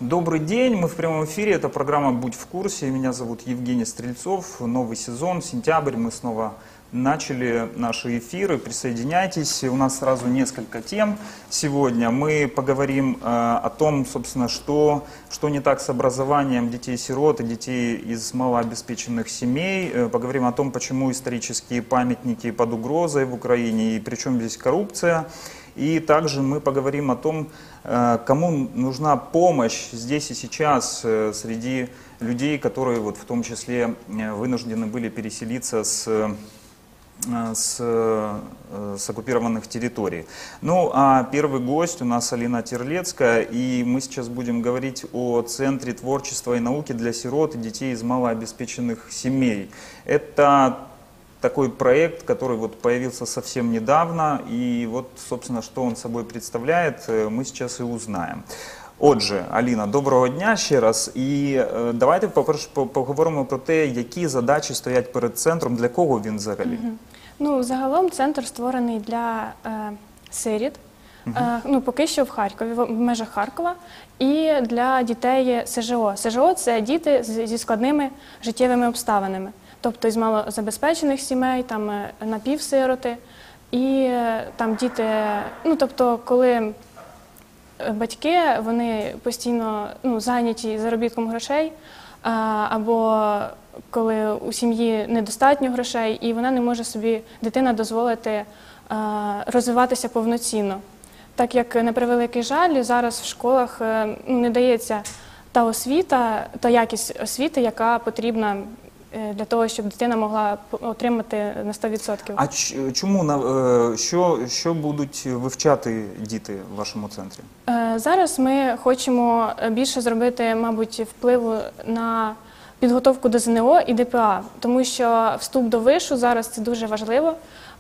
Добрый день, мы в прямом эфире, это программа «Будь в курсе», меня зовут Евгений Стрельцов, новый сезон, сентябрь, мы снова начали наши эфиры, присоединяйтесь, у нас сразу несколько тем сегодня. Мы поговорим о том, собственно, что не так с образованием детей-сирот и детей из малообеспеченных семей, поговорим о том, почему исторические памятники под угрозой в Украине и причем здесь коррупция. И также мы поговорим о том, кому нужна помощь здесь и сейчас среди людей, которые вот в том числе вынуждены были переселиться с оккупированных территорий. Ну, а первый гость у нас Алина Терлецкая, и мы сейчас будем говорить о Центре творчества и науки для сирот и детей из малообеспеченных семей. Это такой проект, который вот появился совсем недавно, и вот, собственно, что он собой представляет, мы сейчас и узнаем. Отже, Аліна, доброго дня ще раз. І давайте поговоримо про те, які задачі стоять перед центром, для кого він взагалі. Ну, загалом центр створений для сиріт, ну, поки що в Харкові, в межах Харкова, і для дітей СЖО. СЖО – це діти зі складними життєвими обставинами. Тобто із малозабезпечених сімей, там напівсироти, і там діти, ну, тобто, коли батьки, вони постійно зайняті заробітком грошей, або коли у сім'ї недостатньо грошей, і вона не може собі, дитина, дозволити розвиватися повноцінно. Так як, на превеликий жаль, зараз в школах не дається та освіта, та якість освіти, яка потрібна для того, щоб дитина могла отримати на 100%. А чому, що будуть вивчати діти в вашому центрі? Зараз ми хочемо більше зробити, мабуть, впливу на підготовку до ЗНО і ДПА, тому що вступ до вишу зараз це дуже важливо.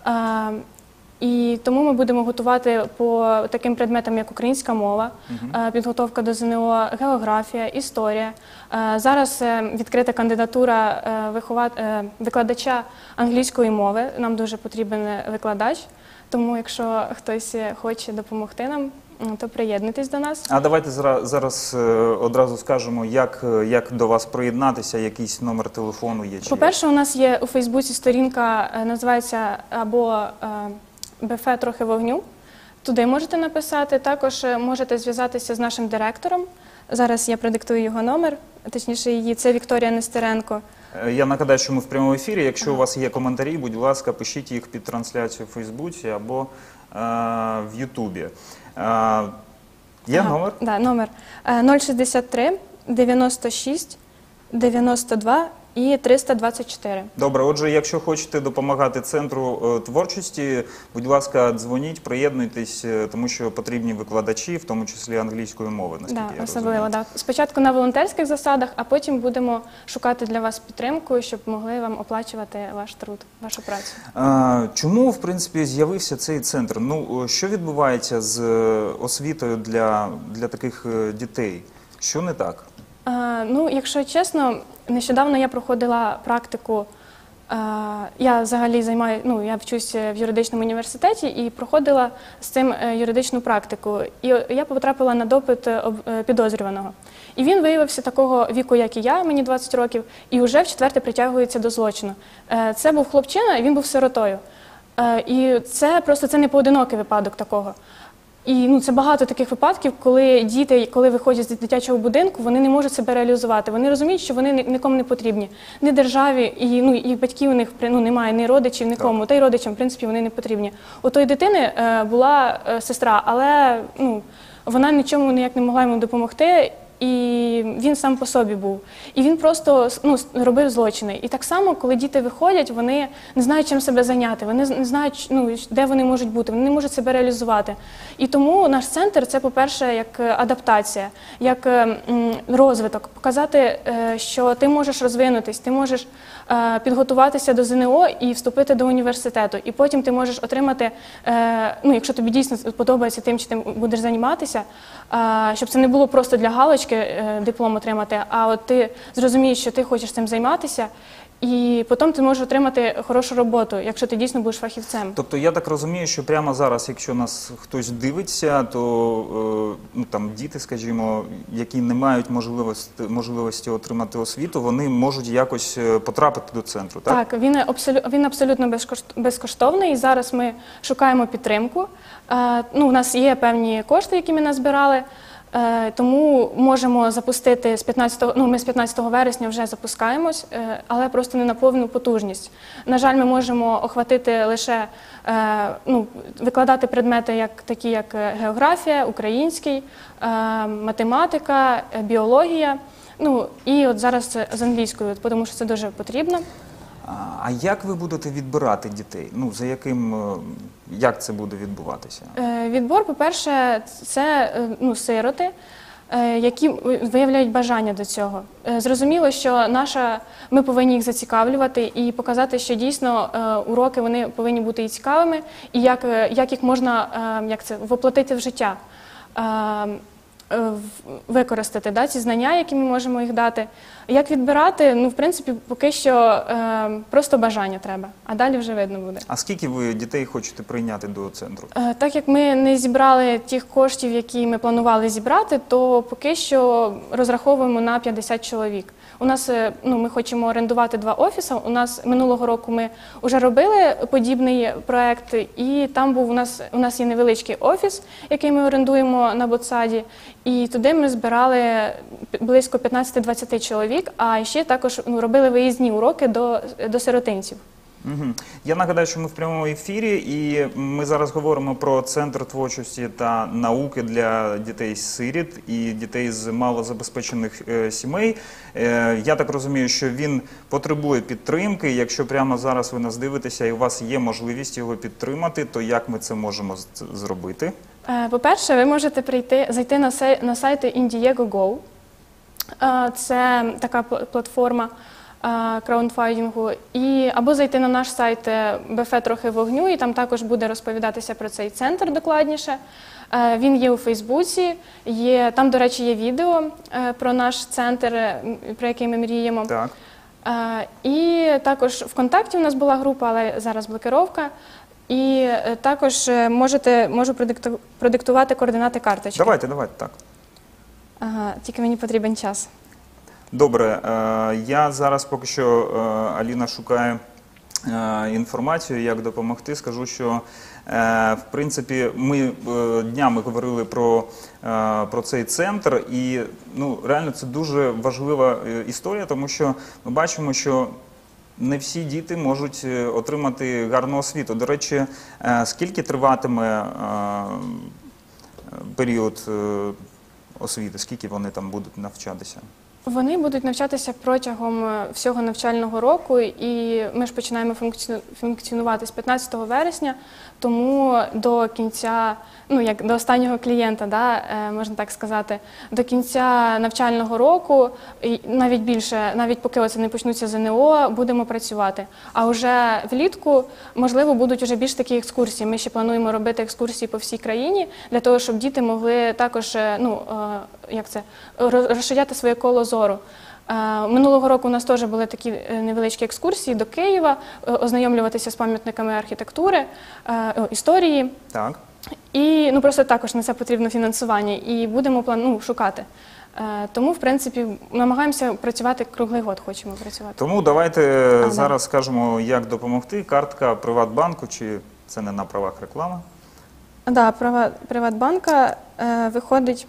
І тому ми будемо готувати по таким предметам, як українська мова, підготовка до ЗНО, географія, історія. Зараз відкрита кандидатура викладача англійської мови. Нам дуже потрібен викладач, тому якщо хтось хоче допомогти нам, то приєднуйтесь до нас. А давайте зараз одразу скажемо, як до вас приєднатися, якийсь номер телефону є? По-перше, у нас є у Фейсбуці сторінка, називається або БФ «Трохи вогню». Туди можете написати. Також можете зв'язатися з нашим директором. Зараз я продиктую його номер, точніше її. Це Вікторія Нестеренко. Я нагадаю, що ми в прямому ефірі. Якщо у вас є коментарі, будь ласка, пишіть їх під трансляцією в Фейсбуці або в Ютубі. Є номер? Так, номер 063 96 92 і 324. Добре, отже, якщо хочете допомагати Центру творчості, будь ласка, дзвоніть, приєднуйтесь, тому що потрібні викладачі, в тому числі англійської мови, наскільки я розумію. Особливо, так. Спочатку на волонтерських засадах, а потім будемо шукати для вас підтримку, щоб могли вам оплачувати ваш труд, вашу працю. Чому, в принципі, з'явився цей центр? Ну, що відбувається з освітою для таких дітей? Що не так? Ну, якщо чесно, нещодавно я проходила практику, я взагалі я вчусь в юридичному університеті і проходила з цим юридичну практику. І я потрапила на допит підозрюваного. І він виявився такого віку, як і я, мені 20 років, і вже вчетверте притягується до злочину. Це був хлопчина, і він був сиротою. І це не поодинокий випадок такого. І це багато таких випадків, коли діти, коли виходять з дитячого будинку, вони не можуть себе реалізувати. Вони розуміють, що вони нікому не потрібні. Ні державі, і батьків у них немає, ні родичів, нікому. Та й родичам, в принципі, вони не потрібні. У тої дитини була сестра, але вона нічому ніяк не могла йому допомогти. І він сам по собі був. І він просто робив злочини. І так само, коли діти виходять, вони не знають, чим себе зайняти, вони не знають, де вони можуть бути, вони не можуть себе реалізувати. І тому наш центр – це, по-перше, як адаптація, як розвиток, показати, що ти можеш розвинутись, ти можеш підготуватися до ЗНО і вступити до університету. І потім ти можеш отримати, якщо тобі дійсно подобається тим, чи ти будеш займатися, щоб це не було просто для галочки, тільки диплом отримати, а от ти зрозумієш, що ти хочеш цим займатися, і потім ти можеш отримати хорошу роботу, якщо ти дійсно будеш фахівцем. Тобто я так розумію, що прямо зараз, якщо нас хтось дивиться, то ну, там, діти, скажімо, які не мають можливості отримати освіту, вони можуть якось потрапити до центру, так? Так, він абсолютно безкоштовний, і зараз ми шукаємо підтримку. Ну, у нас є певні кошти, які ми назбирали, тому можемо запустити з 15, ну, ми з 15 вересня вже запускаємось, але просто не на повну потужність. На жаль, ми можемо охватити лише, ну, викладати предмети такі як географія, український, математика, біологія. Ну, і от зараз з англійською, тому що це дуже потрібно. А як ви будете відбирати дітей? Ну, за яким, як це буде відбуватися? Відбор, по-перше, це ну, сироти, які виявляють бажання до цього. Зрозуміло, що ми повинні їх зацікавлювати і показати, що дійсно уроки вони повинні бути і цікавими, і як їх можна воплотити в життя. Використати, да, ці знання, які ми можемо їх дати. Як відбирати? Ну, в принципі, поки що просто бажання треба, а далі вже видно буде. А скільки ви дітей хочете прийняти до центру? Так як ми не зібрали тих коштів, які ми планували зібрати, то поки що розраховуємо на 50 чоловік. У нас, ну, ми хочемо орендувати 2 офіси. У нас минулого року ми вже робили подібний проект, і там був у нас є невеличкий офіс, який ми орендуємо на Ботсаді, і туди ми збирали близько 15-20 чоловік, а ще також робили виїзні уроки до сиротинців. Я нагадаю, що ми в прямому ефірі, і ми зараз говоримо про Центр творчості та науки для дітей-сиріт і дітей з малозабезпечених сімей. Я так розумію, що він потребує підтримки. Якщо прямо зараз ви нас дивитеся і у вас є можливість його підтримати, то як ми це можемо зробити? По-перше, ви можете зайти на сайт Indiegogo. Це така платформа краундфандингу, або зайти на наш сайт БФ «Трохи вогню», і там також буде розповідатися про цей центр докладніше. Він є у Фейсбуці, там, до речі, є відео про наш центр, про який ми мріємо. Так. І також ВКонтакті у нас була група, але зараз блокировка. І також можу продиктувати координати карточки. Давайте, так. Ага, тільки мені потрібен час. Добре, я зараз поки що, Аліна шукає інформацію, як допомогти. Скажу, що, в принципі, ми днями говорили про цей центр, і ну, реально це дуже важлива історія, тому що ми бачимо, що не всі діти можуть отримати гарну освіту. До речі, скільки триватиме період освіти, скільки вони там будуть навчатися? Вони будуть навчатися протягом всього навчального року, і ми ж починаємо функціонувати з 15 вересня, тому до кінця, ну як до останнього клієнта, да, можна так сказати, до кінця навчального року, і навіть більше, навіть поки оце не почнуться ЗНО, будемо працювати. А вже влітку, можливо, будуть вже більш такі екскурсії. Ми ще плануємо робити екскурсії по всій країні, для того, щоб діти могли також, ну, розширяти своє коло зору. Минулого року у нас теж були такі невеличкі екскурсії до Києва, ознайомлюватися з пам'ятниками архітектури, історії. Так. І ну, просто також на це потрібно фінансування, і будемо шукати. Тому, в принципі, намагаємося працювати круглий год, хочемо працювати. Тому давайте зараз скажемо, як допомогти. Картка Приватбанку, чи це не на правах реклами? Так, Приватбанка виходить...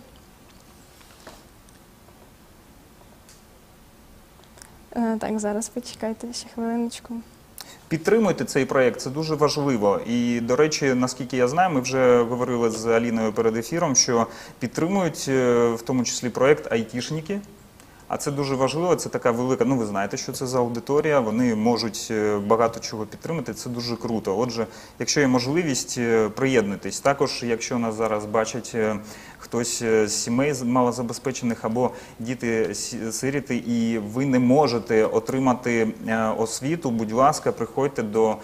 Так, зараз почекайте ще хвилиночку. Підтримуйте цей проєкт, це дуже важливо. І, до речі, наскільки я знаю, ми вже говорили з Аліною перед ефіром, що підтримують в тому числі проєкт айтішники. А це дуже важливо, це така велика, ну ви знаєте, що це за аудиторія, вони можуть багато чого підтримати, це дуже круто. Отже, якщо є можливість, приєднуйтесь. Також, якщо нас зараз бачить хтось з сімей малозабезпечених або діти-сиріти, і ви не можете отримати освіту, будь ласка, приходьте до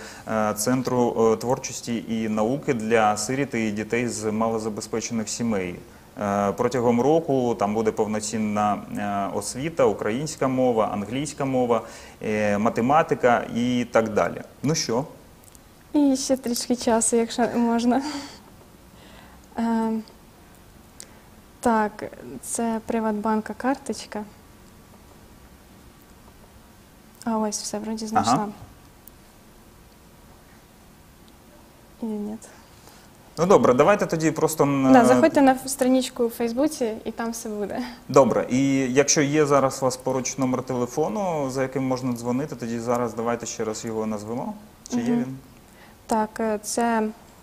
Центру творчості і науки для сиріт і дітей з малозабезпечених сімей. Протягом року там буде повноцінна освіта, українська мова, англійська мова, математика і так далі. Ну що? І ще трішки часу, якщо можна. Так, це Приватбанка карточка. А ось все, вроді знайшла. Ага. Или ні? Ну добре, давайте тоді просто... Да, заходьте на страничку у Фейсбуці і там все буде. Добре, і якщо є зараз у вас поруч номер телефону, за яким можна дзвонити, тоді зараз давайте ще раз його назвемо. Чи є він? Так, це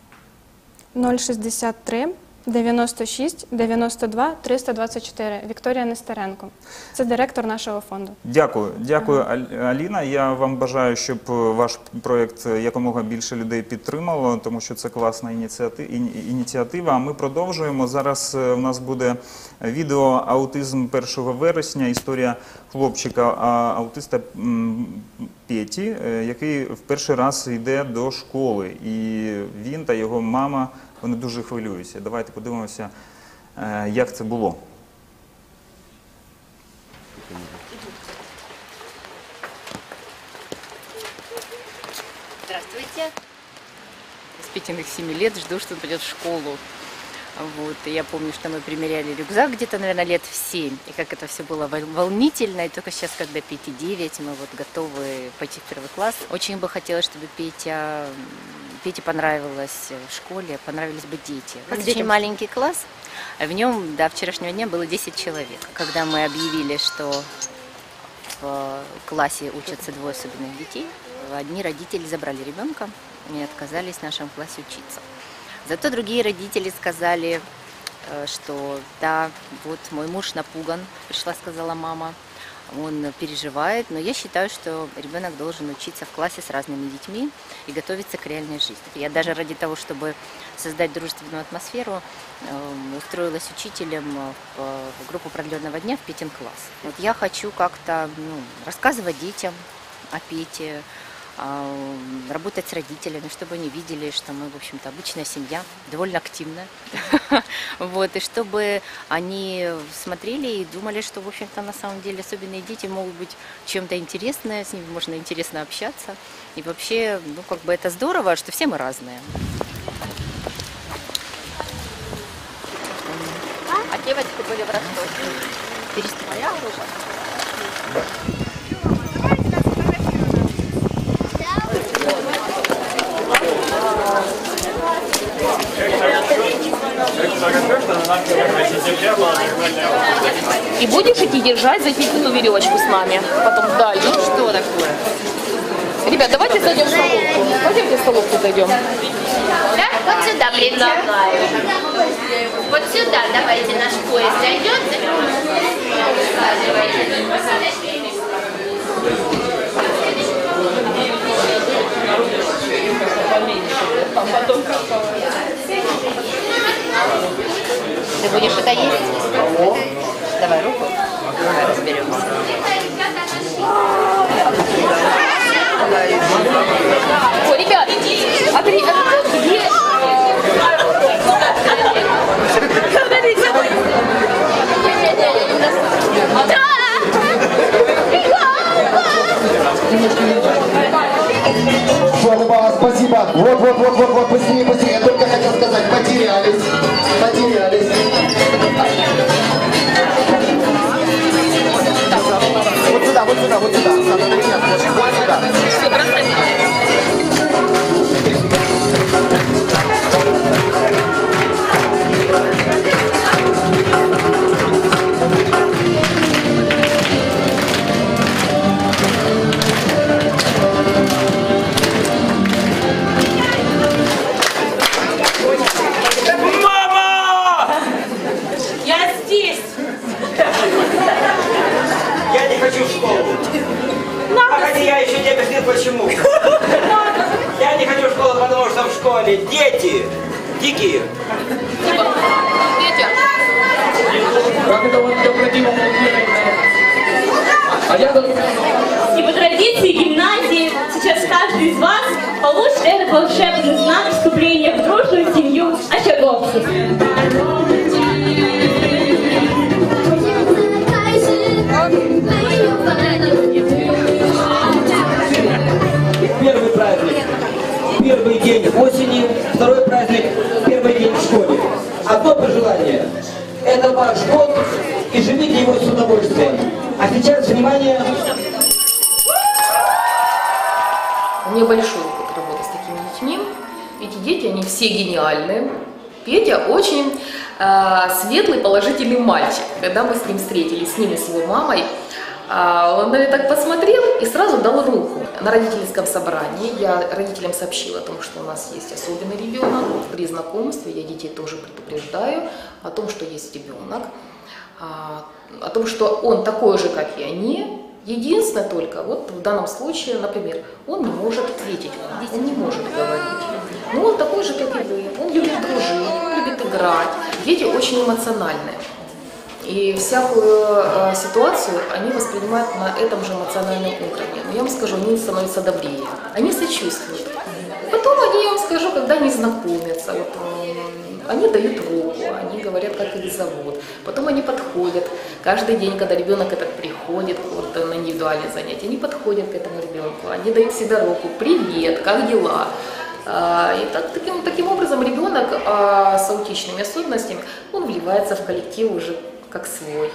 063 96 92 324. Вікторія Нестеренко. Це директор нашого фонду. Дякую. Дякую, Аліна. Я вам бажаю, щоб ваш проєкт якомога більше людей підтримало, тому що це класна ініціатива. А ми продовжуємо. Зараз у нас буде відео «Аутизм 1 вересня», історія хлопчика-аутиста Петі, який в перший раз йде до школи. І він та його мама, вони дуже хвилюються. Давайте подивимося, як це було. Здравствуйте. С Петиных 7 лет жду, что он пойдет в школу. Вот. И я помню, что мы примеряли рюкзак где-то, наверное, лет в 7. И как это все было волнительно. И только сейчас, когда Пете 9, мы вот готовы пойти в 1 класс. Очень бы хотелось, чтобы Пете понравилось в школе, понравились бы дети. Очень маленький класс. В нем до вчерашнего дня было 10 человек. Когда мы объявили, что в классе учатся 2 особенных детей, одни родители забрали ребенка и отказались в нашем классе учиться. Зато другие родители сказали, что да, вот мой муж напуган, пришла, сказала мама, он переживает, но я считаю, что ребенок должен учиться в классе с разными детьми и готовиться к реальной жизни. Я даже ради того, чтобы создать дружественную атмосферу, устроилась учителем в группу продленного дня в Петин класс. Вот я хочу как-то рассказывать детям о Пете, работать с родителями, чтобы они видели, что мы, в общем-то, обычная семья, довольно активная. Вот, и чтобы они смотрели и думали, что, в общем-то, на самом деле особенные дети могут быть чем-то интересное, с ними можно интересно общаться. И вообще, ну, как бы это здорово, что все мы разные. А девочки были в Ростове. Переступая группа. И будешь идти держать, зайти эту веревочку с нами. Потом вдаль. Ну что такое? Ребят, давайте зайдем в столовку. Пойдемте в столовку зайдем. Да? Вот сюда придем. Вот сюда давайте наш поезд зайдет. Ты будешь это есть? Давай руку. Давай разберемся. Ой, ребят, а где? Спасибо. Вот, быстрее. Я только хотел сказать, потерялись. Вот сюда. Вот сюда. Все, бросай. Я не хочу в школу. Погоди, я еще не объяснил почему. Я не хочу в школу, потому что в школе дети дикие. И по традиции гимназии сейчас каждый из вас получит этот волшебный знак вступления в дружную семью очаговцев. день осени, второй праздник, первый день в школе. Одно пожелание – это ваш год, и живите его с удовольствием. А сейчас, внимание! У меня большой опыт работы с такими детьми. Эти дети, они все гениальные. Петя очень светлый, положительный мальчик. Когда мы с ним встретились, с ним и с его мамой, он на меня так посмотрел и сразу дал руку. На родительском собрании я родителям сообщила о том, что у нас есть особенный ребенок. При знакомстве я детей тоже предупреждаю о том, что есть ребенок, о том, что он такой же, как и они. Единственное только, вот в данном случае, например, он не может ответить вам, он не может говорить. Но он такой же, как и вы, он любит дружить, он любит играть. Дети очень эмоциональные. И всякую ситуацию они воспринимают на этом же эмоциональном уровне. Но я вам скажу, они становятся добрее, они сочувствуют. Потом они, я вам скажу, когда они знакомятся, вот, они дают руку, они говорят, как их зовут. Потом они подходят. Каждый день, когда ребенок этот приходит вот, на индивидуальные занятия, они подходят к этому ребенку, они дают всегда руку. Привет, как дела? И таким образом ребенок с аутичными особенностями, он вливается в коллектив уже как свой.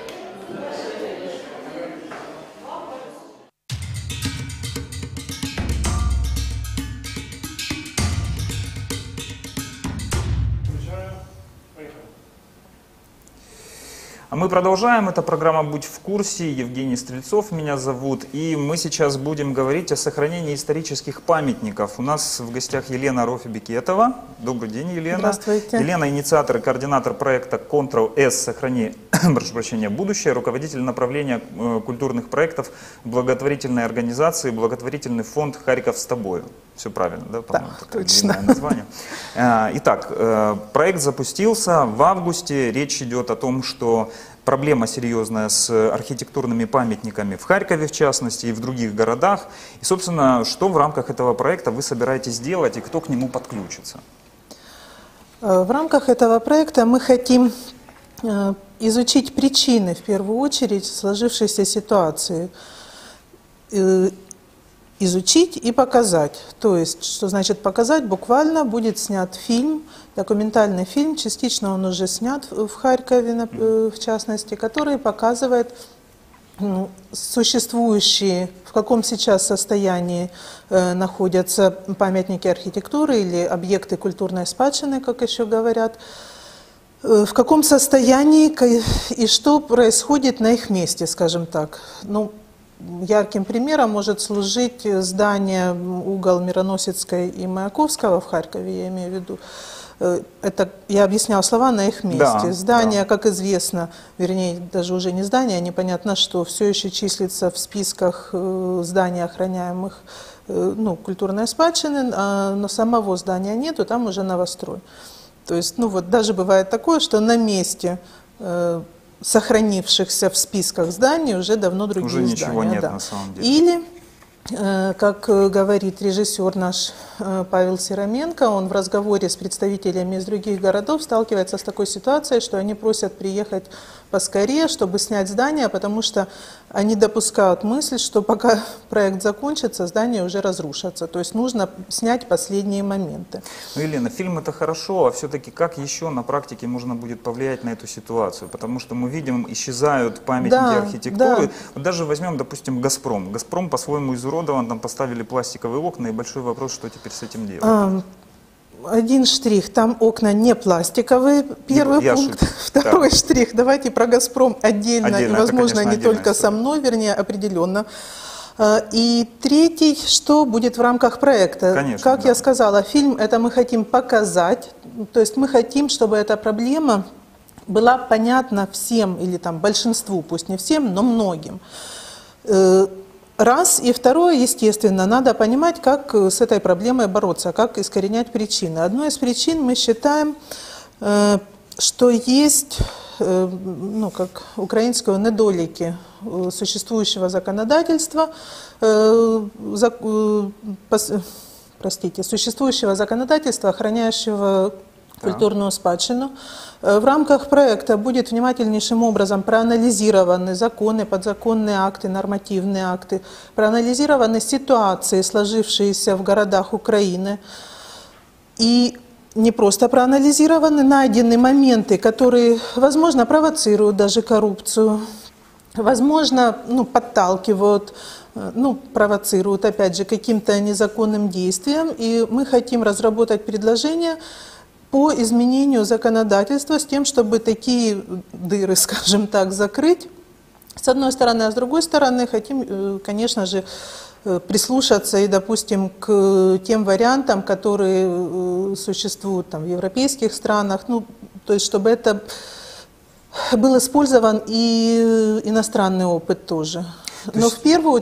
А мы продолжаем. Это программа «Будь в курсе». Евгений Стрельцов меня зовут. И мы сейчас будем говорить о сохранении исторических памятников. У нас в гостях Елена Рофи-Бекетова. Добрый день, Елена. Здравствуйте. Елена – инициатор и координатор проекта Ctrl-S «Сохрани, прошу прощения, будущее», руководитель направления культурных проектов благотворительной организации «Благотворительный фонд Харьков с тобою». Все правильно, да? Да, точно. Название. Итак, проект запустился в августе. Речь идет о том, что проблема серьезная с архитектурными памятниками в Харькове, в частности, и в других городах. И, собственно, что в рамках этого проекта вы собираетесь делать и кто к нему подключится? В рамках этого проекта мы хотим изучить причины, в первую очередь, сложившейся ситуации. Изучить и показать. То есть, что значит показать? Буквально будет снят фильм, документальный фильм, частично он уже снят в Харькове, в частности, который показывает существующие, в каком сейчас состоянии находятся памятники архитектуры или объекты культурной спадщины, как еще говорят, в каком состоянии и что происходит на их месте, скажем так. Ярким примером может служить здание, угол Мироносецкой и Маяковского в Харькове, я имею в виду. Это я объясняла слова «на их месте». Да, здание, да. Как известно, вернее, даже уже не здание, непонятно что, все еще числится в списках зданий, охраняемых культурной спадщины, но самого здания нету, там уже новострой. То есть, даже бывает такое, что на месте сохранившихся в списках зданий уже давно другие уже здания. Ничего нет, да. на самом деле. Или, как говорит режиссер наш Павел Сероменко, он в разговоре с представителями из других городов сталкивается с такой ситуацией, что они просят приехать поскорее, чтобы снять здание, потому что они допускают мысль, что пока проект закончится, здание уже разрушится. То есть нужно снять последние моменты. Елена, фильм это хорошо, а все-таки как еще на практике можно будет повлиять на эту ситуацию? Потому что мы видим, исчезают памятники архитектуры. Да. Вот даже возьмем, допустим, «Газпром». «Газпром» по-своему изуродован, там поставили пластиковые окна, и большой вопрос, что теперь с этим делать? Один штрих, там окна не пластиковые, первый пункт. Второй штрих, давайте про «Газпром» отдельно и, возможно, не только со мной, вернее, определенно. И третий, что будет в рамках проекта. Конечно, как я сказала, фильм это мы хотим показать, то есть мы хотим, чтобы эта проблема была понятна всем, или там большинству, пусть не всем, но многим. Раз. И второе, естественно, надо понимать, как с этой проблемой бороться, как искоренять причины. Одной из причин мы считаем, что есть, как украинские недоліки существующего законодательства, существующего законодательства, охраняющего культурную спадщину. В рамках проекта будет внимательнейшим образом проанализированы законы, подзаконные акты, нормативные акты, проанализированы ситуации, сложившиеся в городах Украины. И не просто проанализированы, найдены моменты, которые, возможно, провоцируют даже коррупцию, возможно, подталкивают, провоцируют, опять же, каким-то незаконным действиям. И мы хотим разработать предложение по изменению законодательства с тем, чтобы такие дыры, скажем так, закрыть, с одной стороны, а с другой стороны, хотим, конечно же, прислушаться и, допустим, к тем вариантам, которые существуют там в европейских странах, то есть чтобы это был использован и иностранный опыт тоже. Но в первую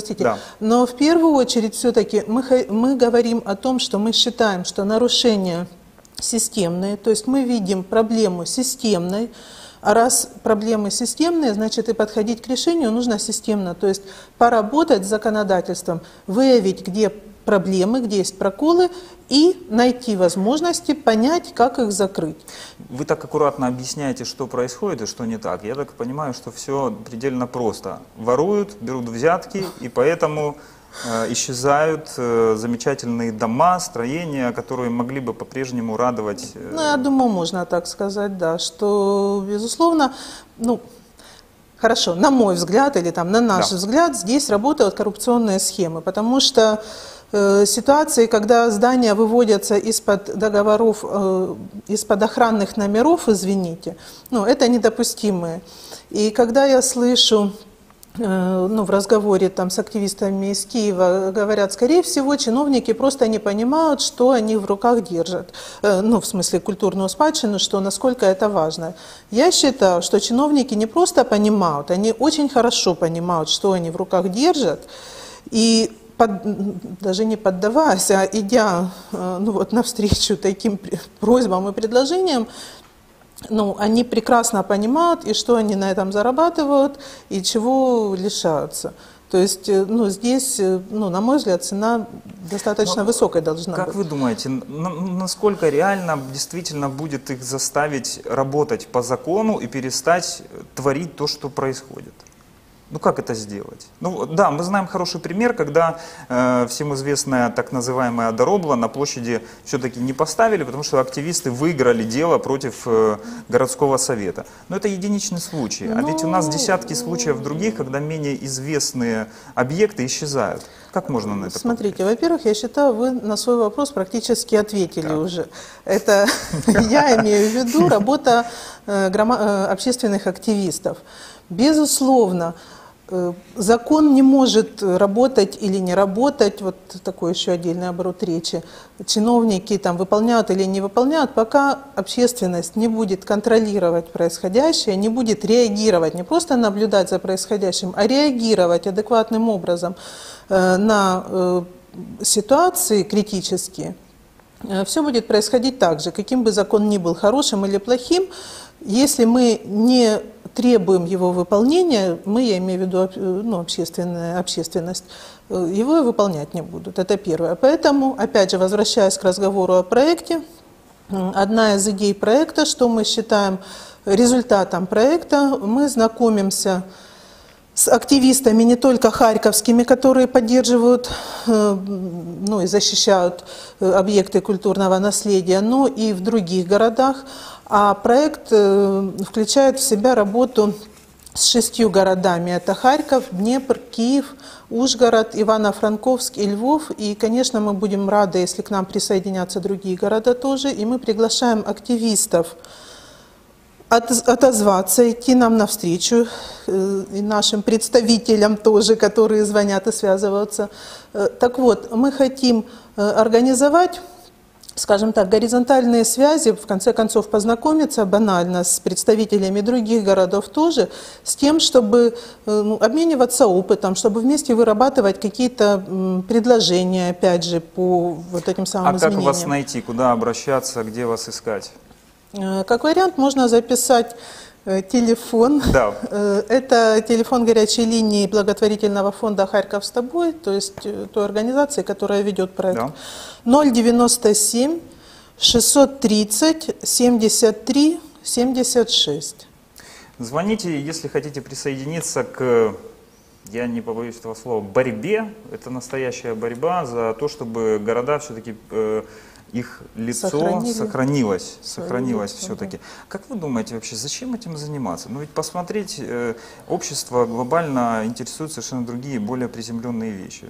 очередь все-таки мы говорим о том, что мы считаем, что нарушения системные, то есть мы видим проблему системной, а раз проблемы системные, значит и подходить к решению нужно системно, то есть поработать с законодательством, выявить, где проблемы, где есть проколы, и найти возможности понять, как их закрыть. Вы так аккуратно объясняете, что происходит и что не так. Я так понимаю, что все предельно просто. Воруют, берут взятки, и поэтому исчезают замечательные дома, строения, которые могли бы по-прежнему радовать. Я думаю, можно так сказать, да, что, безусловно, хорошо, на мой взгляд или на наш взгляд, здесь работают коррупционные схемы, потому что ситуации, когда здания выводятся из-под договоров, из-под охранных номеров, извините, это недопустимые. И когда я слышу в разговоре с активистами из Киева, говорят, скорее всего, чиновники просто не понимают, что они в руках держат. В смысле культурную спадщину, что насколько это важно. Я считаю, что чиновники не просто понимают, они очень хорошо понимают, что они в руках держат, и даже не поддаваясь, а идя навстречу таким просьбам и предложениям, они прекрасно понимают, и что они на этом зарабатывают, и чего лишаются. То есть, здесь, на мой взгляд, цена достаточно высокая должна быть. Как вы думаете, насколько реально действительно будет их заставить работать по закону и перестать творить то, что происходит? Как это сделать? Да, мы знаем хороший пример, когда всем известная так называемая Доробла на площади все-таки не поставили, потому что активисты выиграли дело против городского совета. Но это единичный случай. А ведь у нас десятки случаев других, когда менее известные объекты исчезают. Как можно на это Смотрите, во-первых, я считаю, вы на свой вопрос практически ответили уже. Это я имею в виду работа общественных активистов. Безусловно, закон не может работать или не работать, вот такой еще отдельный оборот речи. Чиновники выполняют или не выполняют, пока общественность не будет контролировать происходящее, не будет реагировать, не просто наблюдать за происходящим, а реагировать адекватным образом на ситуации критические. Все будет происходить так же, каким бы закон ни был хорошим или плохим. Если мы не требуем его выполнения, я имею в виду общественность, его выполнять не будут. Это первое. Поэтому, опять же, возвращаясь к разговору о проекте, одна из идей проекта, что мы считаем результатом проекта, мы знакомимся с активистами не только харьковскими, которые поддерживают и защищают объекты культурного наследия, но и в других городах. А проект включает в себя работу с 6 городами. Это Харьков, Днепр, Киев, Ужгород, Ивано-Франковск и Львов. И, конечно, мы будем рады, если к нам присоединятся другие города тоже. И мы приглашаем активистов отозваться, идти нам навстречу, и нашим представителям тоже, которые звонят и связываются. Так вот, мы хотим организовать, скажем так, горизонтальные связи, в конце концов познакомиться банально с представителями других городов тоже, с тем, чтобы обмениваться опытом, чтобы вместе вырабатывать какие-то предложения, опять же, по вот этим самым изменениям. А как вас найти, куда обращаться, где вас искать? Как вариант, можно записать телефон. Да. Это телефон горячей линии благотворительного фонда «Харьков с тобой», то есть той организации, которая ведет проект. Да. 097 630 73 76. Звоните, если хотите присоединиться к, я не побоюсь этого слова, борьбе. Это настоящая борьба за то, чтобы города все-таки их лицо сохранилось все-таки. Как вы думаете вообще, зачем этим заниматься? Ну ведь посмотреть, общество глобально интересует совершенно другие, более приземленные вещи.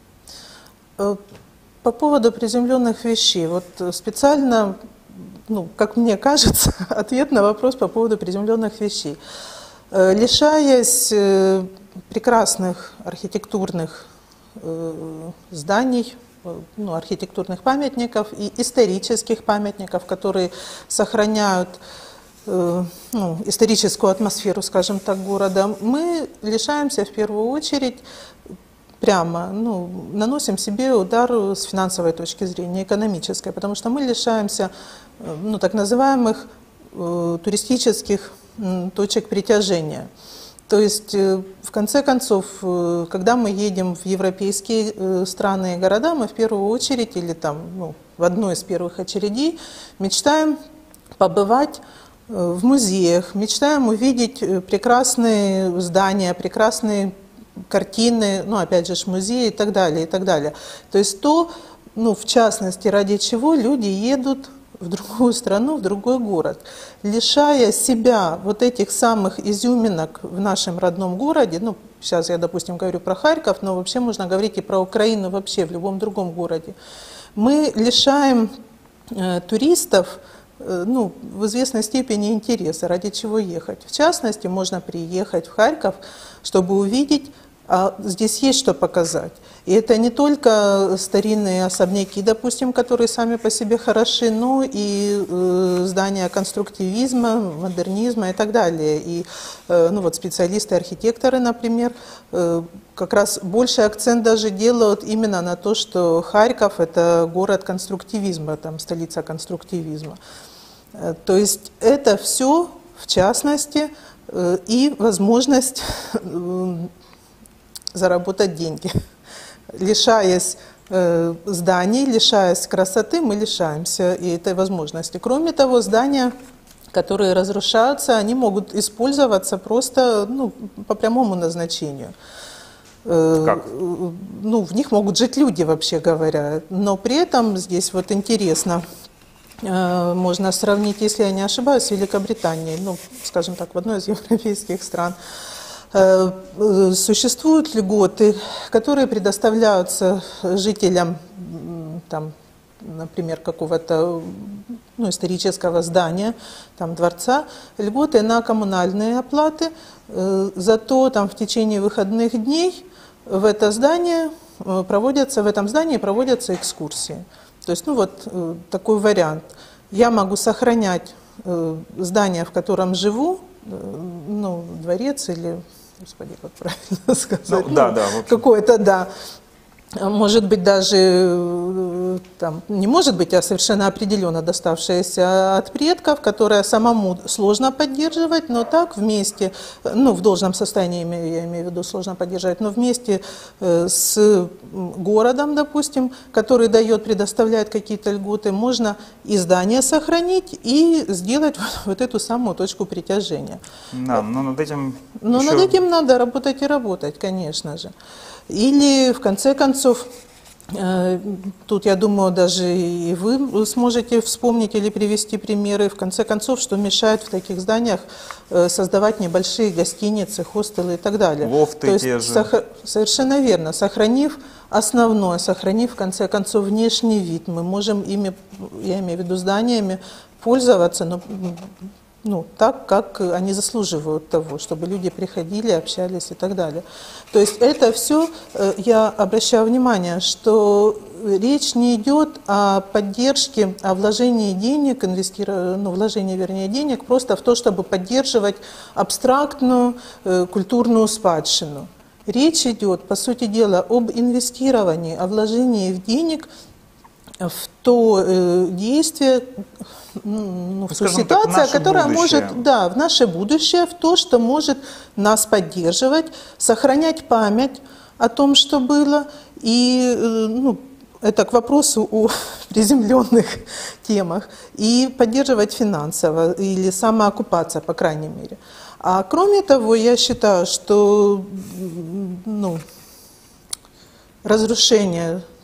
По поводу приземленных вещей, вот специально, ну, как мне кажется, ответ на вопрос по поводу приземленных вещей. Лишаясь прекрасных архитектурных зданий, ну, архитектурных памятников и исторических памятников, которые сохраняют историческую атмосферу, скажем так, города, мы лишаемся в первую очередь прямо, наносим себе удар с финансовой точки зрения, экономической, потому что мы лишаемся так называемых туристических точек притяжения. То есть, в конце концов, когда мы едем в европейские страны и города, мы в первую очередь, или там, в одной из первых очередей, мечтаем побывать в музеях, мечтаем увидеть прекрасные здания, прекрасные картины, опять же, музеи и так далее, и так далее. То есть то, в частности, ради чего люди едут в другую страну, в другой город, лишая себя вот этих самых изюминок в нашем родном городе, сейчас я, допустим, говорю про Харьков, но вообще можно говорить и про Украину вообще в любом другом городе. Мы лишаем туристов, в известной степени интереса, ради чего ехать. В частности, можно приехать в Харьков, чтобы увидеть, а здесь есть что показать. И это не только старинные особняки, допустим, которые сами по себе хороши, но и здания конструктивизма, модернизма и так далее. И специалисты, архитекторы, например, как раз больший акцент даже делают именно на то, что Харьков – это город конструктивизма, там столица конструктивизма. То есть это все, в частности, и возможность заработать деньги. Лишаясь зданий, лишаясь красоты, мы лишаемся и этой возможности. Кроме того, здания, которые разрушаются, они могут использоваться просто по прямому назначению. Как? В них могут жить люди, вообще говоря. Но при этом здесь вот интересно, можно сравнить, если я не ошибаюсь, с Великобританией, скажем так, в одной из европейских стран. Существуют льготы, которые предоставляются жителям, там, например, какого-то исторического здания, там, дворца, льготы на коммунальные оплаты, зато там в течение выходных дней в этом здании проводятся экскурсии. То есть, такой вариант. Я могу сохранять здание, в котором живу, дворец или, господи, как правильно сказать, какое-то, да. Может быть, даже, не может быть, а совершенно определенно доставшееся от предков, которое самому сложно поддерживать, но так вместе, в должном состоянии, я имею в виду, сложно поддерживать, но вместе с городом, допустим, который предоставляет какие-то льготы, можно и здание сохранить и сделать вот эту самую точку притяжения. Да, но над этим над этим надо работать и работать, конечно же. Или, в конце концов, тут, я думаю, даже и вы сможете вспомнить или привести примеры, в конце концов, что мешает в таких зданиях создавать небольшие гостиницы, хостелы и так далее. Лофты те же. Совершенно верно. Сохранив основное, сохранив, в конце концов, внешний вид, мы можем ими, я имею в виду зданиями, пользоваться, но так, как они заслуживают того, чтобы люди приходили, общались и так далее. То есть это все, я обращаю внимание, что речь не идет о поддержке, о вложении денег, вложении денег просто в то, чтобы поддерживать абстрактную культурную спадщину. Речь идет, по сути дела, об инвестировании, о вложении денег в то действие, в ту ситуацию, которая может, в наше будущее, в то, что может нас поддерживать, сохранять память о том, что было, и это к вопросу о приземленных темах, и поддерживать финансово или самоокупаться, по крайней мере. А кроме того, я считаю, что разрушение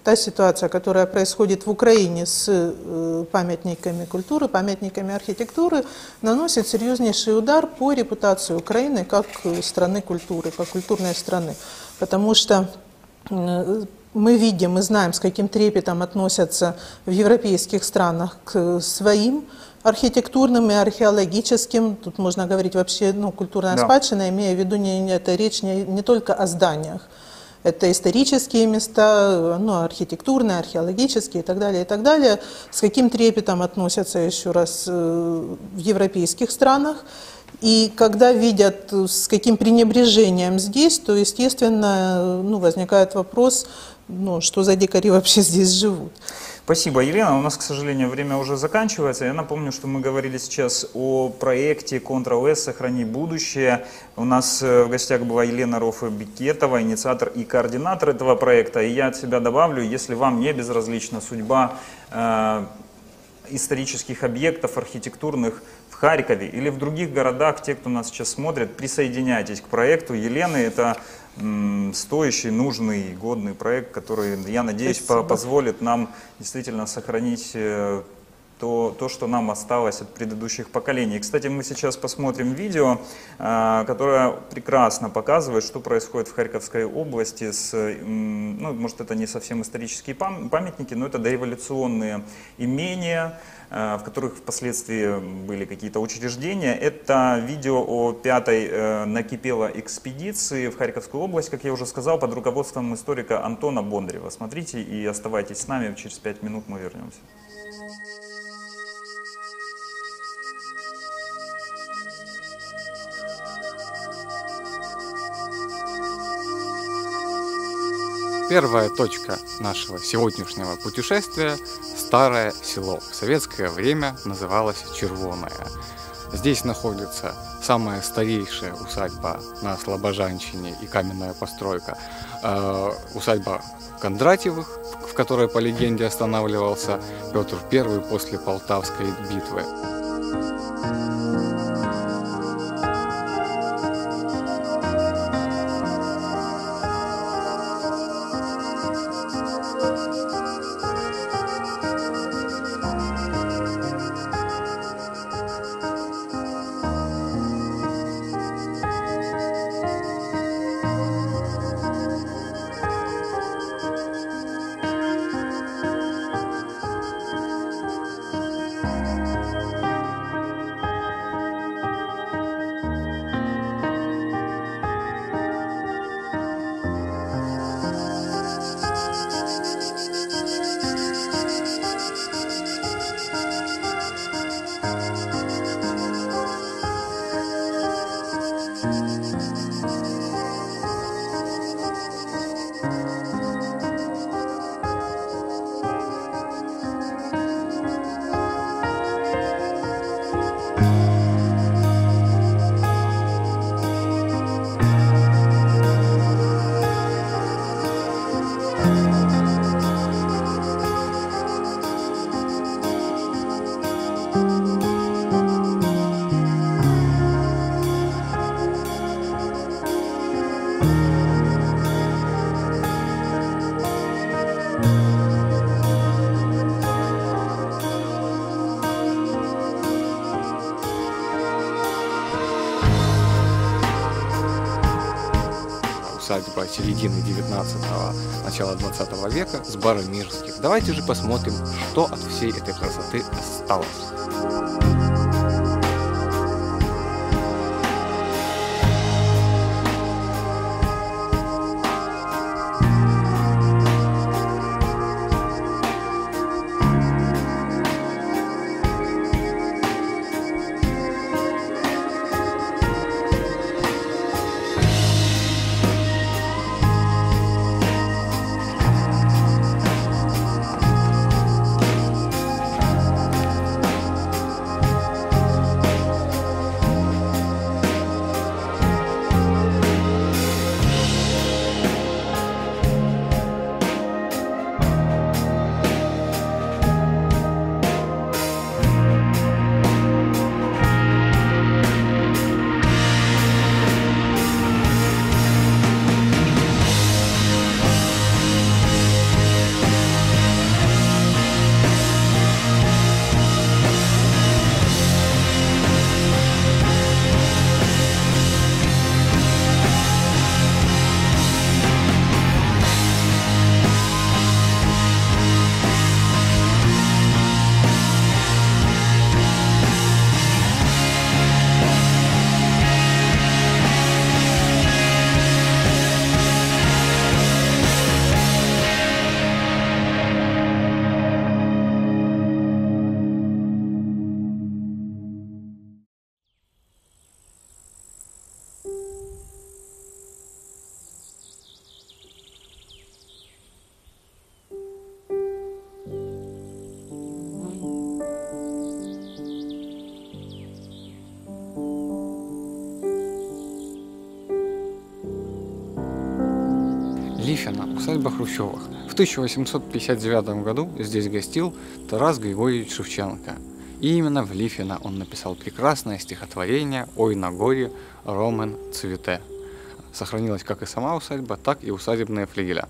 та ситуация, которая происходит в Украине с памятниками культуры, памятниками архитектуры, наносит серьезнейший удар по репутации Украины как страны культуры, как культурной страны. Потому что мы видим, мы знаем, с каким трепетом относятся в европейских странах к своим архитектурным и археологическим, тут можно говорить вообще, культурная спадщина, имея в виду, это речь не только о зданиях, это исторические места, архитектурные, археологические и так далее, с каким трепетом относятся, еще раз, в европейских странах. И когда видят, с каким пренебрежением здесь, то, естественно, возникает вопрос, что за дикари вообще здесь живут. Спасибо, Елена. У нас, к сожалению, время уже заканчивается. Я напомню, что мы говорили сейчас о проекте Ctrl-S «Сохрани будущее». У нас в гостях была Елена Рофе-Бекетова, инициатор и координатор этого проекта. И я от себя добавлю, если вам не безразлична судьба исторических объектов архитектурных в Харькове или в других городах, те, кто нас сейчас смотрит, присоединяйтесь к проекту Елены. Это стоящий, нужный, годный проект, который, я надеюсь, позволит нам действительно сохранить то, что нам осталось от предыдущих поколений. Кстати, мы сейчас посмотрим видео, которое прекрасно показывает, что происходит в Харьковской области может, это не совсем исторические памятники, но это дореволюционные имения, в которых впоследствии были какие-то учреждения. Это видео о 5-й Накипело экспедиции в Харьковскую область, как я уже сказал, под руководством историка Антона Бондарева. Смотрите и оставайтесь с нами, через 5 минут мы вернемся. Первая точка нашего сегодняшнего путешествия – Старое село. В советское время называлось Червоное. Здесь находится самая старейшая усадьба на Слобожанщине и каменная постройка. Усадьба Кондратьевых, в которой, по легенде, останавливался Петр I после Полтавской битвы. Усадьба середины 19-го, начала 20 века с Баромирских. Давайте же посмотрим, что от всей этой красоты осталось. усадьба Хрущевых. В 1859 году здесь гостил Тарас Григорьевич Шевченко. И именно в Лифино он написал прекрасное стихотворение «Ой на горе, ромен цвете». Сохранилась как и сама усадьба, так и усадебные флигеля.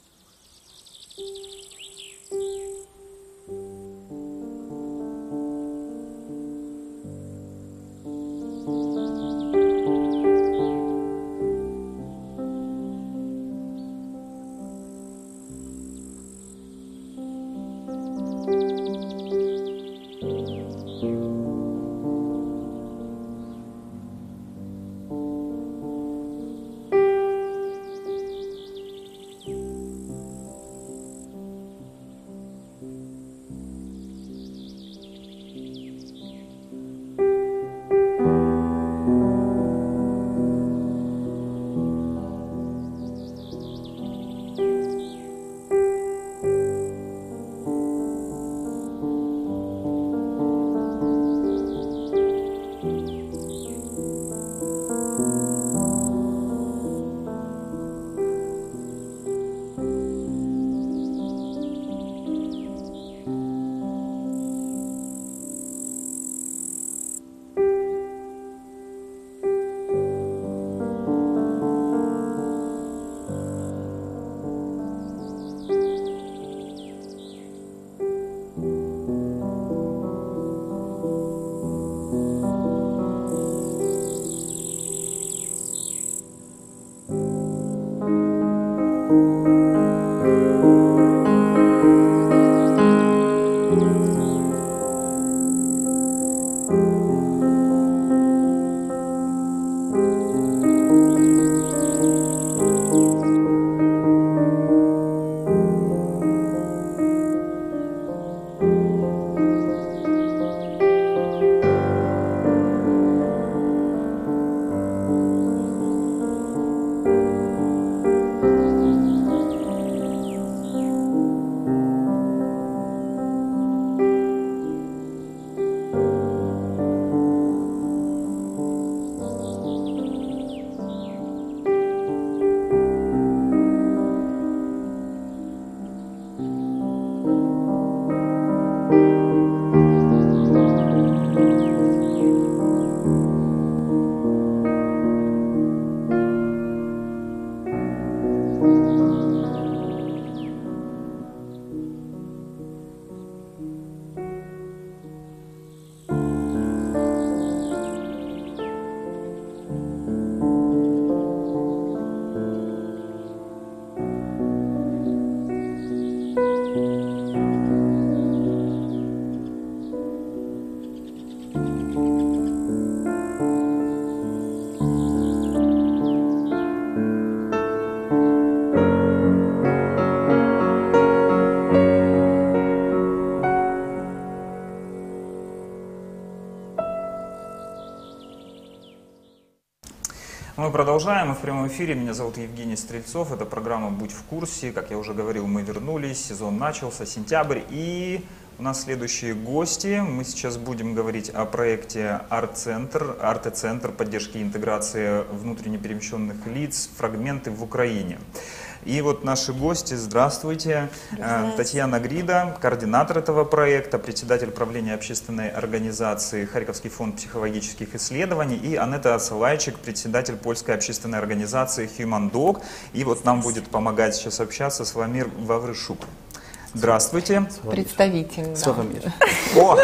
Мы продолжаем. В прямом эфире. Меня зовут Евгений Стрельцов. Это программа «Будь в курсе». Как я уже говорил, мы вернулись. Сезон начался, сентябрь. И у нас следующие гости. Мы сейчас будем говорить о проекте «Арте-центр» поддержки и интеграции внутренне перемещенных лиц, фрагменты в Украине. И вот наши гости, здравствуйте. Татьяна Грида, координатор этого проекта, председатель правления общественной организации Харьковский фонд психологических исследований, и Анетта Асалайчик, председатель польской общественной организации Human Dog. И вот нам будет помогать сейчас общаться Славомир Ваврышук. Здравствуйте. Представитель. Славомир. О!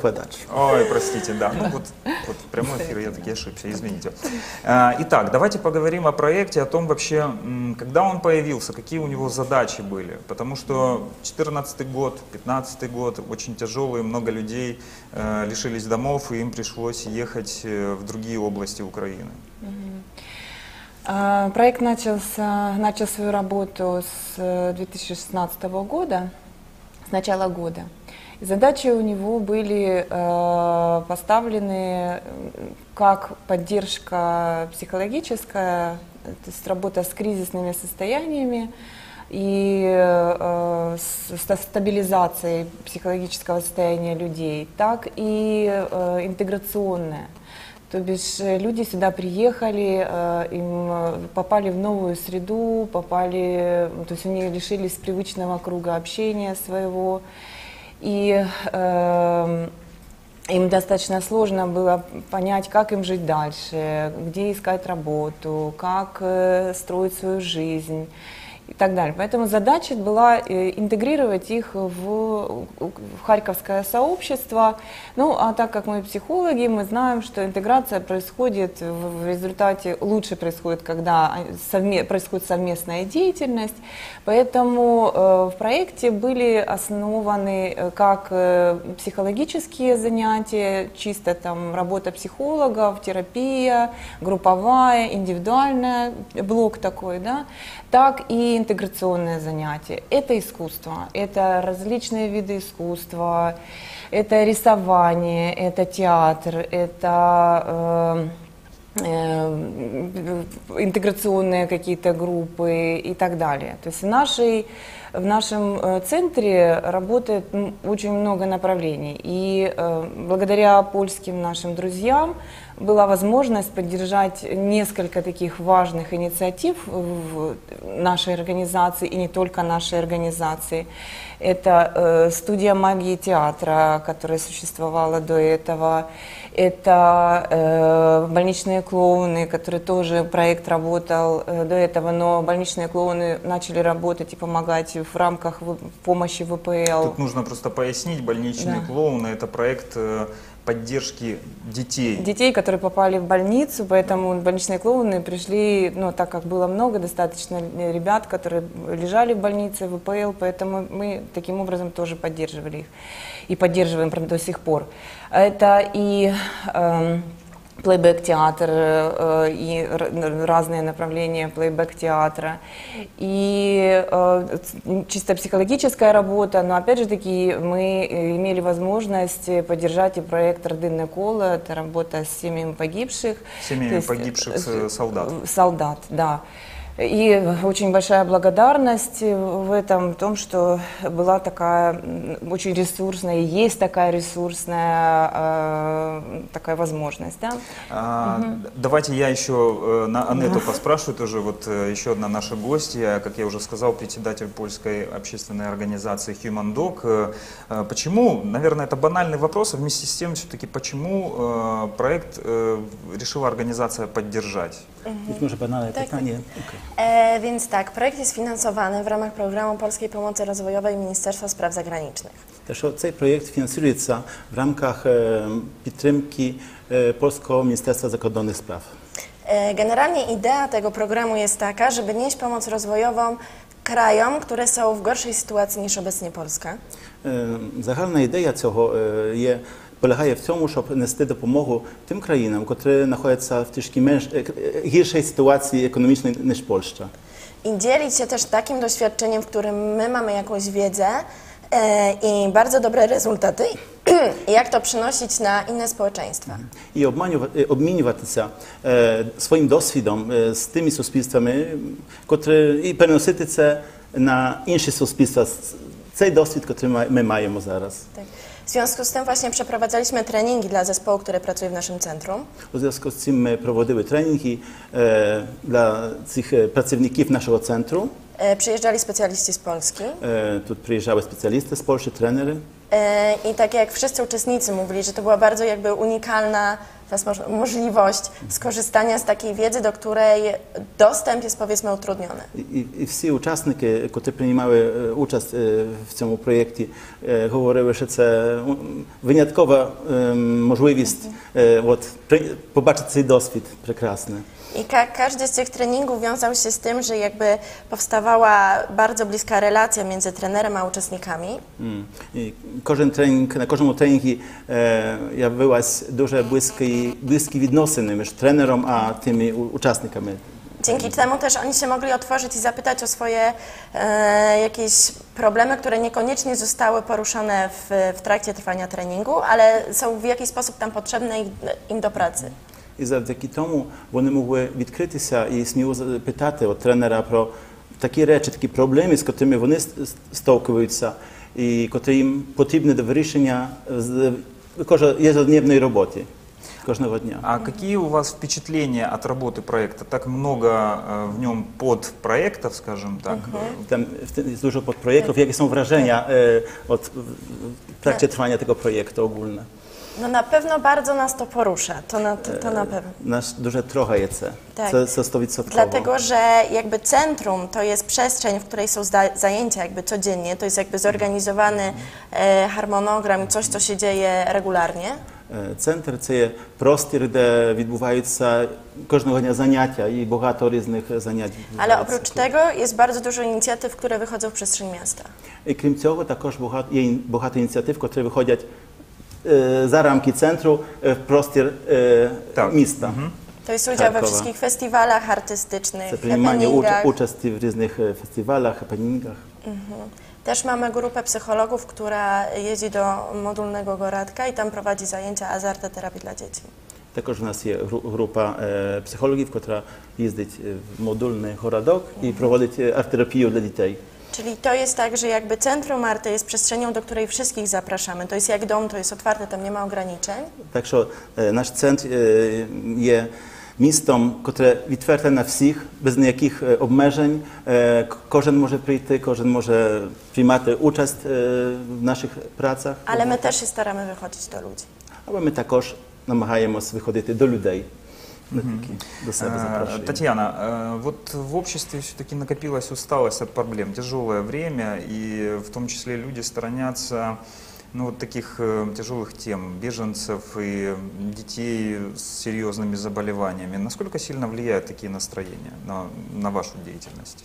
Ой, простите, да. Ну вот в прямой эфир я таки ошибся, извините. Итак, давайте поговорим о проекте, о том вообще, когда он появился, какие у него задачи были. Потому что 2014 год, 2015 год, очень тяжелые, много людей лишились домов, и им пришлось ехать в другие области Украины. Проект начал свою работу с 2016 года, с начала года. И задачи у него были поставлены как поддержка психологическая, то есть работа с кризисными состояниями и со стабилизацией психологического состояния людей, так и интеграционная. То бишь люди сюда приехали, им попали в новую среду, то есть они лишились привычного круга общения своего, и им достаточно сложно было понять, как им жить дальше, где искать работу, как строить свою жизнь и так далее. Поэтому задача была интегрировать их в харьковское сообщество. Ну, а так как мы психологи, мы знаем, что интеграция происходит в результате, лучше происходит, когда происходит совместная деятельность. Поэтому в проекте были основаны как психологические занятия, чисто там работа психологов, терапия, групповая, индивидуальная, блок такой, да, так и интеграционные занятия. Это искусство, это различные виды искусства, это рисование, это театр, это интеграционные какие-то группы и так далее. То есть в нашем центре работает очень много направлений. И благодаря польским нашим друзьям была возможность поддержать несколько таких важных инициатив в нашей организации, и не только нашей организации. Это студия магии театра, которая существовала до этого. Это больничные клоуны, которые тоже проект работал до этого, но больничные клоуны начали работать и помогать в рамках помощи ВПЛ. Тут нужно просто пояснить, больничные клоуны – это проект поддержки детей. Детей, которые попали в больницу, поэтому больничные клоуны пришли, ну, так как было много достаточно ребят, которые лежали в больнице, в ВПЛ, поэтому мы таким образом тоже поддерживали их и поддерживаем до сих пор. Это и плейбэк-театр, и разные направления плейбэк-театра, и чисто психологическая работа, но опять же таки мы имели возможность поддержать и проект «Родинное коло», это работа с семьями погибших. Семьями погибших солдат. Солдат, да. И очень большая благодарность в этом, в том, что была такая очень ресурсная, и есть такая ресурсная такая возможность. Да? Давайте я еще на Анету поспрашиваю, тоже вот еще одна наша гостья, как я уже сказал, председатель польской общественной организации Human Dog. Почему, наверное, это банальный вопрос, а вместе с тем все-таки почему проект решила организация поддержать? Być może banalne pytanie. Więc tak, projekt jest finansowany w ramach programu Polskiej Pomocy Rozwojowej Ministerstwa Spraw Zagranicznych. Też цей проєкт фінансується в рамках підтримки Polskiego Ministerstwa Zakордонних Spraw. Generalnie idea tego programu jest taka, żeby nieść pomoc rozwojową krajom, które są w gorszej sytuacji niż obecnie Polska. Загальна ідея цього полягає в цьому, щоб нести допомогу тим країнам, які знаходяться в трішки гіршій ситуації економічної, ніж Польща. I dzielić się też takim doświadczeniem, w którym my mamy jakąś wiedzę i bardzo dobre rezultaty, i jak to przynosić na inne społeczeństwa. І обмінюватися своїм досвідом з тими суспільствами, і переносити це на інші суспільства, цей досвід, який ми маємо зараз. Tak. W związku z tym właśnie przeprowadzaliśmy treningi dla zespołu, który pracuje w naszym centrum. У зв'язку з цим ми проводили тренінги для цих працівників нашого центру. Przyjeżdżali specjaliści z Polski. Тут приїжджали спеціалісти з Польщі, тренери. I tak jak wszyscy uczestnicy mówili, że to była bardzo jakby unikalna możliwość skorzystania z takiej wiedzy, do której dostęp jest powiedzmy utrudniony. І всі учасники, які приймали участь в цьому проєкті, говорили, що це виняткова можливість побачити цей досвід прекрасний. I każdy z tych treningów wiązał się z tym, że jakby powstawała bardzo bliska relacja między trenerem a uczestnikami. І на кожному тренінгу з'явились дуже близькі відносини між тренером а тими учасниками. Dzięki temu też oni się mogli otworzyć i zapytać o swoje jakieś problemy, które niekoniecznie zostały poruszone w trakcie trwania treningu, ale są w jakiś sposób tam potrzebne im do pracy. І завдяки тому вони могли відкритися і сміло питати от тренера про такі речі, такі проблеми, з якими вони сталкуються, і які їм потрібні до вирішення в ежедневній роботі. Кожного дня. А какие у вас впечатления от работы проекта? Так много в нем подпроектов, скажем так. Tam jest dużo podprojektów. Jakie są wrażenia w trakcie trwania tego projektu ogólne? No na pewno bardzo nas to porusza, to na pewno. Nas дуже трогається. Tak. Це 100%. Dlatego, że jakby centrum to jest przestrzeń, w której są zajęcia jakby codziennie, to jest jakby zorganizowany harmonogram i coś, co się dzieje regularnie. Центр – це є простір, де відбуваються кожного дня заняття і багато різних занять. Ale oprócz tego jest bardzo dużo inicjatyw, które wychodzą w przestrzeń miasta. І крім цього, також є багато ініціатив, які виходять за рамки центру в простір міста. To jest udział we wszystkich festiwalach artystycznych, Це приймання happeningach. участі в різних фестивалях, хепенingach. Też mamy grupę psychologów, która jeździ do modulnego Goradka i tam prowadzi zajęcia azartoterapii dla dzieci. Також у нас є група психологів, яка їздить в модульний городок і проводить арт-терапію для дітей. Czyli to jest tak, że jakby Centrum Arty jest przestrzenią, do której wszystkich zapraszamy. To jest jak dom, to jest otwarte, tam nie ma ograniczeń. Так що наш центр є містом, яке відкрите на всіх, без ніяких обмежень. Кожен може прийти, кожен може приймати участь в наших працях. Ale my też się staramy wychodzić do ludzi. Але ми також намагаємось виходити до людей. До себе запрошуємо. Татьяна, вот в обществе все-таки накопилась усталость от проблем, тяжелое время, и в том числе люди сторонятся вот таких тяжелых тем, беженцев и детей с серьезными заболеваниями. Насколько сильно влияют такие настроения на вашу деятельность?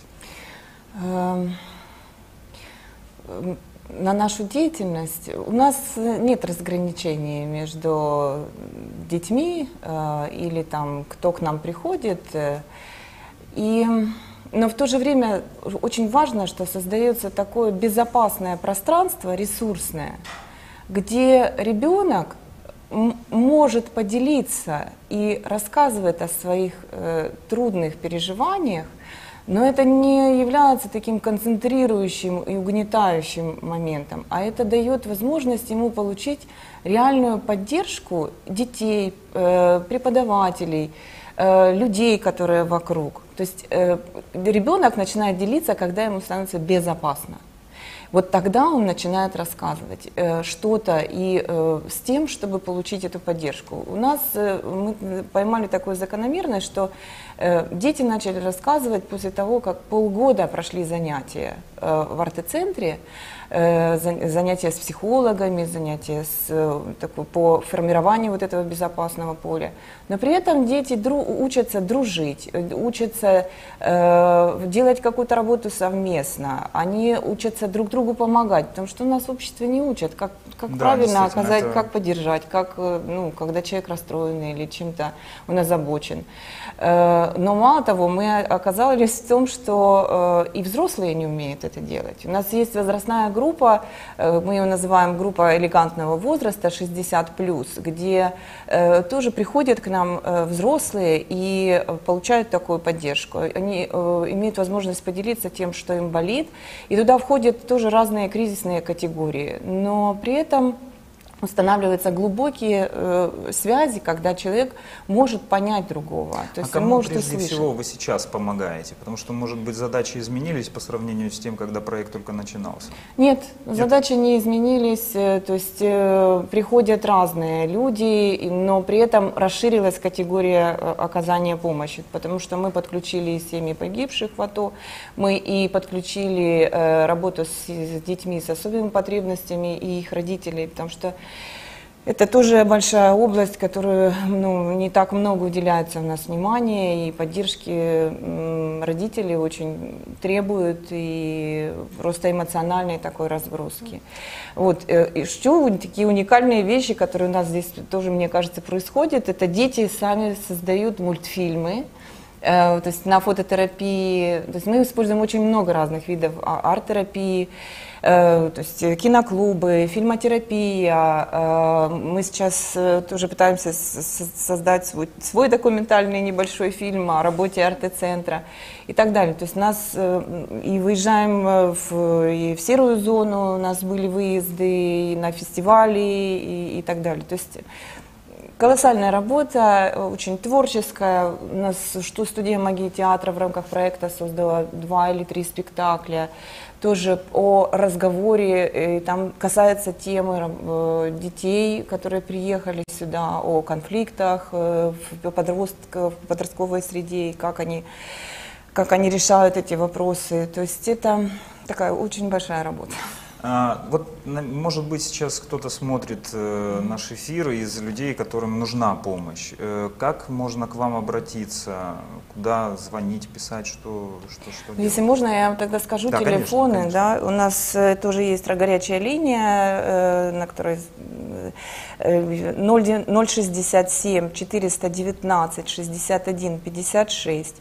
На нашу деятельность у нас нет разграничений между детьми или там кто к нам приходит. Но в то же время очень важно, что создается такое безопасное пространство, ресурсное, где ребенок может поделиться и рассказывает о своих трудных переживаниях, но это не является таким концентрирующим и угнетающим моментом, а это дает возможность ему получить реальную поддержку детей, преподавателей, людей, которые вокруг. То есть ребенок начинает делиться, когда ему становится безопасно. Вот тогда он начинает рассказывать что-то и с тем, чтобы получить эту поддержку. У нас мы поймали такую закономерность, что дети начали рассказывать после того, как полгода прошли занятия в арт-центре, занятия с психологами, занятия по формированию вот этого безопасного поля. Но при этом дети учатся дружить, учатся делать какую-то работу совместно, они учатся друг другу помогать, потому что у нас в обществе не учат, как правильно оказать, как поддержать, когда человек расстроен или чем-то он озабочен. Но мало того, мы оказались в том, что и взрослые не умеют это делать. У нас есть возрастная группа, мы ее называем группа элегантного возраста 60+, где тоже приходят к нам взрослые и получают такую поддержку. Они имеют возможность поделиться тем, что им болит, и туда входят тоже разные кризисные категории, но при этом устанавливаются глубокие связи, когда человек может понять другого. То есть кому может прежде услышать. всего вы сейчас помогаете? Потому что, может быть, задачи изменились по сравнению с тем, когда проект только начинался? Нет, задачи не изменились. То есть приходят разные люди, но при этом расширилась категория оказания помощи, потому что мы подключили семьи погибших в АТО, мы и подключили работу с детьми с особыми потребностями и их родителей, потому что это тоже большая область, которую не так много уделяется у нас внимания, и поддержки родителей очень требуют, и просто эмоциональной такой разброски. Вот. Еще такие уникальные вещи, которые у нас здесь тоже, мне кажется, происходят, это дети сами создают мультфильмы, то есть на фототерапии, то есть мы используем очень много разных видов арт-терапии, то есть киноклубы, фильмотерапия. Мы сейчас тоже пытаемся создать свой документальный небольшой фильм о работе арт-центра и так далее. То есть нас и выезжаем и в серую зону, у нас были выезды и на фестивали и так далее. То есть Колоссальная работа, очень творческая. У нас что студия магии театра в рамках проекта создала 2 или 3 спектакля. Тоже о разговоре, и там касается темы детей, которые приехали сюда, о конфликтах в подростковой среде, и как они решают эти вопросы. То есть это такая очень большая работа. Вот, может быть, сейчас кто-то смотрит наш эфир из людей, которым нужна помощь. Как можно к вам обратиться? Куда звонить, писать, что делать? Если можно, я вам тогда скажу телефоны. Конечно. Да? У нас тоже есть горячая линия, на которой 067 419 61 56,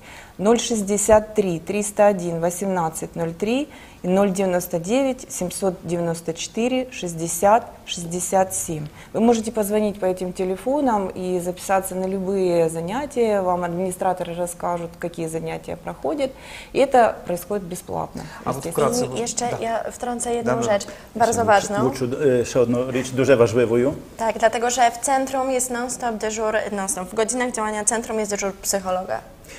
063 301 18 03 и 099 794 60 67. Вы можете позвонить по этим телефонам и записаться на любые занятия. Вам администраторы расскажут, какие занятия проходят. И это происходит бесплатно. А вот вкратце... Jeszcze ja wtrącę jedną rzecz bardzo ważną. Jeszcze jedną rzecz дуже важливою. Tak, dlatego że w centrum jest non-stop dyżur, w godzinach działania centrum jest dyżur psychologa.